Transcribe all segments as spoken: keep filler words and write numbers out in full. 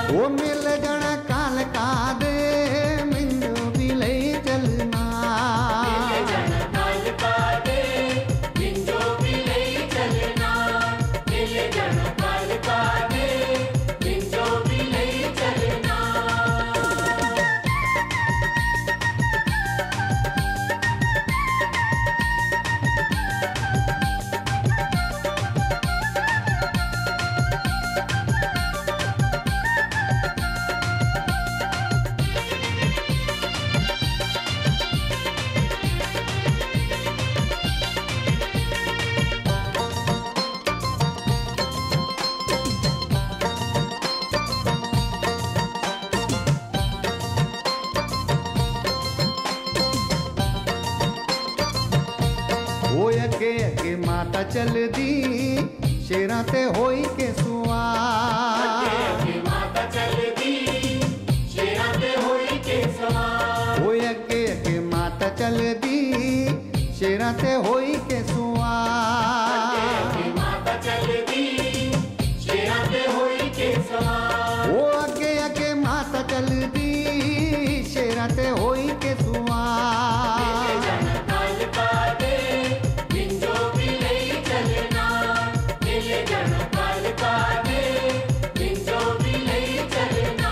वो मिल जाना काल का दे मिंजो भी ले चलना मिल जाना काल का दे मिंजो भी ले चलना मिल जाना काल का दे मिंजो भी ले चलना वो अगे अगे माता चल दी शेरा ते होई के सुआर अगे माता चल दी शेरा ते होई के सवार वो अगे अगे माता चल दी शेरा ते होई के सुआर अगे माता चल दी शेरा ते होई के सवार वो अगे अगे माता चल दी शेरा ते होई के सुआर मिल जाना काल का दे मिंजो भी ले चलना मिल जाना काल का दे मिंजो भी ले चलना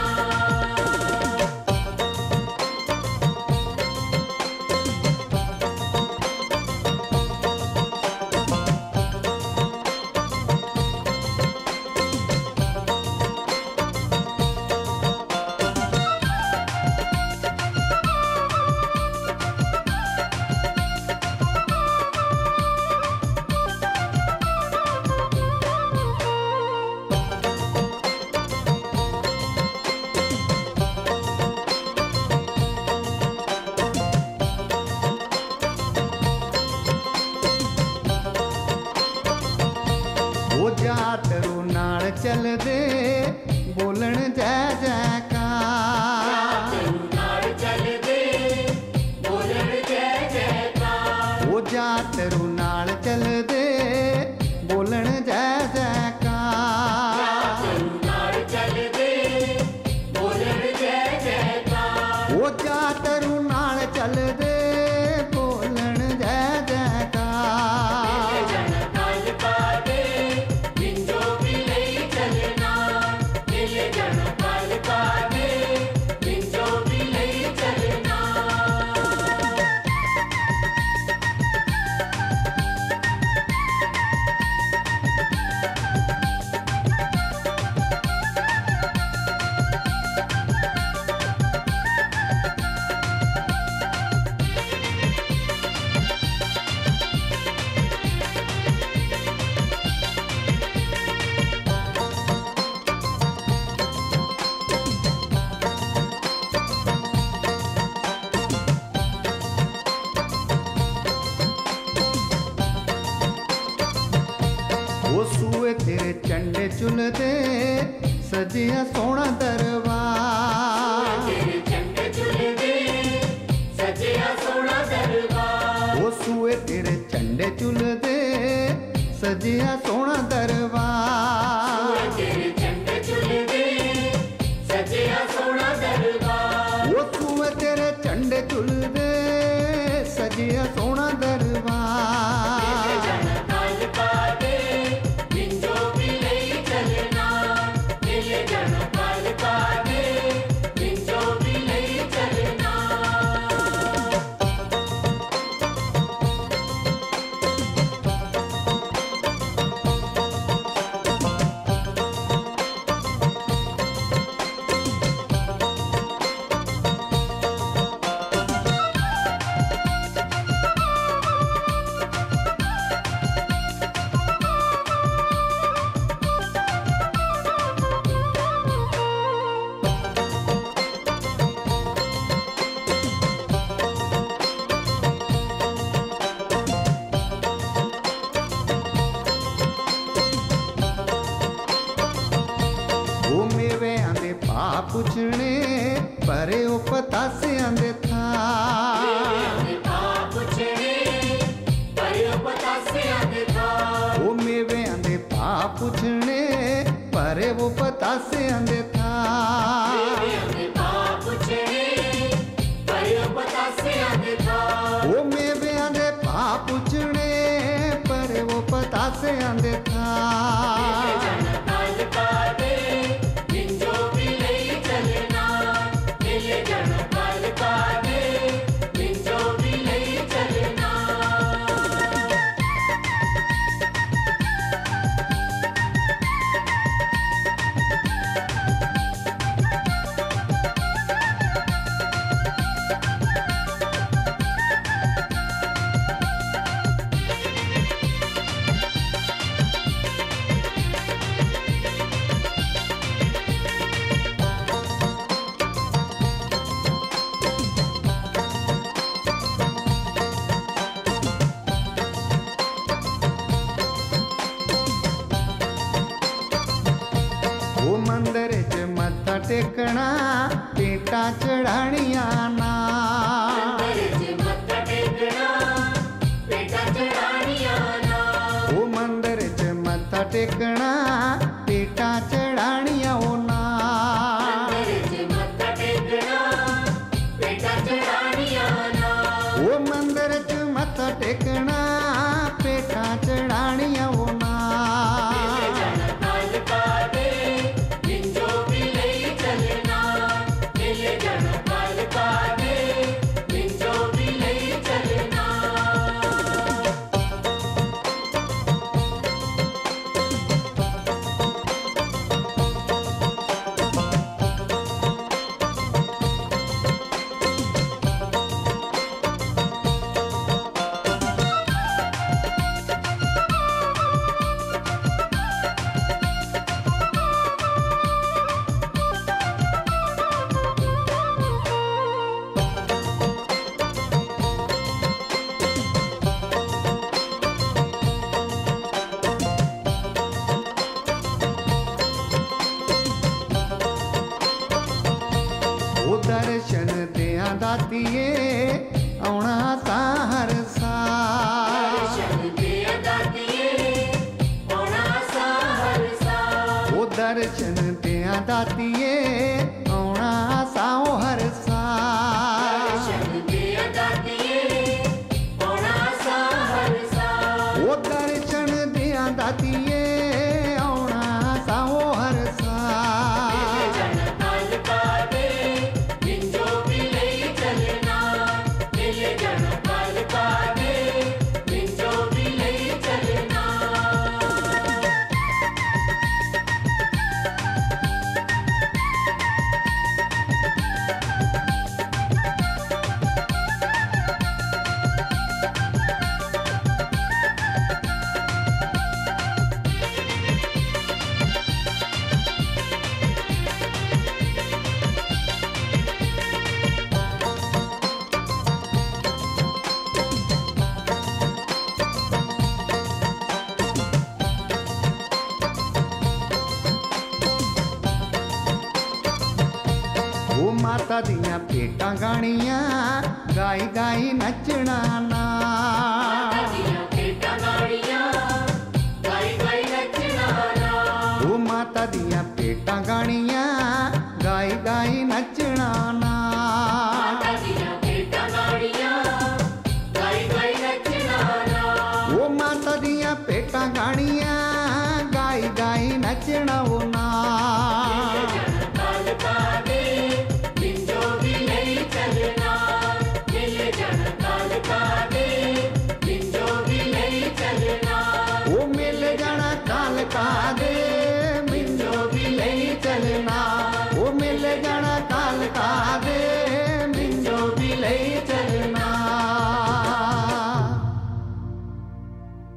वो जात रू नाल चल दे बोलन जय जयकार नाल चल दे बोलन जय जयकार वो जात रू नाल चल दे बोलन जय जयकार नाल चल दे बोलन जय जयकार वो जात रू नाल चल दे बोलन जय जयकार मिल जाना काल का दे मिंजो भी ले चलना मिल जाना काल का दे मिंजो भी ले चलना वो सूए तेरे चंडे चुलदे सजिया सोना दरबार तेरे चंडे चुलदे सजिया सोना दरबार वो सूए तेरे चंडे चुलदे सजिया सोना दरबार तेरे चंडे चुलदे सजिया सोना दरबार वो सूए तेरे चंडे चुलदे सजिया सोना दरबार मिल जाना काल का दे मिंजो भी ले चलना मिल जाना काल का दे मिंजो भी ले चलना पुछने परे ओ पतासियां दे था ओ मेवे आंदे पा पुछने परे वो पतासियां दे था टेकना पेटा चढ़ानिया ना ओ मंदिर च मत्था टेकना पेटा चढ़ानिया ओ ना ओ मंदिर च मत्था टेकना पेटा चढ़ानिया ओ ना दर्शन दिया दातिए आना ता हर साल ओ दर्शन दिया दातिए आना साओ हर साल ओ दर्शन दिया दातिए आना साओ हर साल ओ माता दियां भेटां गाणियां गाई गाई नचना ना ओ माता दियां भेटां गाणियां गाई गाई नचना ना ओ माता दियां भेटां गाणियां गाई गाई नचना ओ ना ओ मिल जाना काल का दे